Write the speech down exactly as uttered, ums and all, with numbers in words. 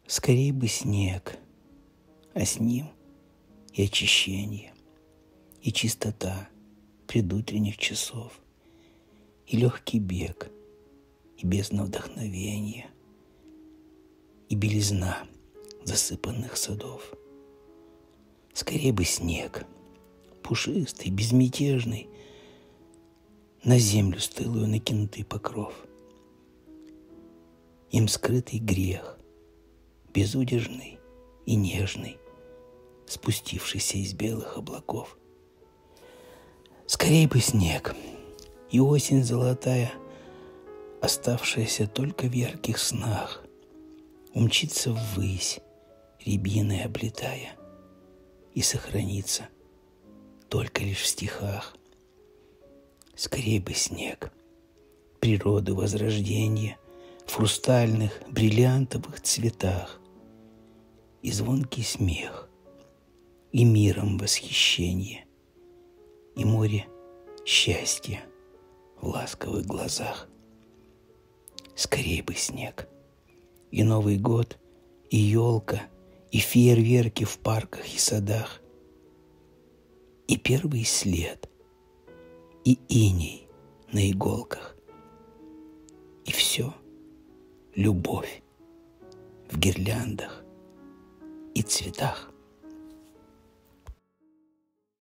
Скорей бы снег, а с ним и очищение, и чистота предутренних часов, и легкий бег, и бездна вдохновения, и белизна засыпанных садов. Скорей бы снег, пушистый, безмятежный, на землю стылую накинутый покров. Им скрытый грех, безудержный и нежный, спустившийся из белых облаков. Скорей бы снег, и осень золотая, оставшаяся только в ярких снах, умчится ввысь, рябиной облетая, и сохранится только лишь в стихах. Скорей бы снег, природы возрождения в хрустальных, бриллиантовых цветах, и звонкий смех, и миром восхищение, и море счастья в ласковых глазах. Скорей бы снег, и Новый год, и елка, и фейерверки в парках и садах, и первый след, и иней на иголках, и все любовь в гирляндах и цветах.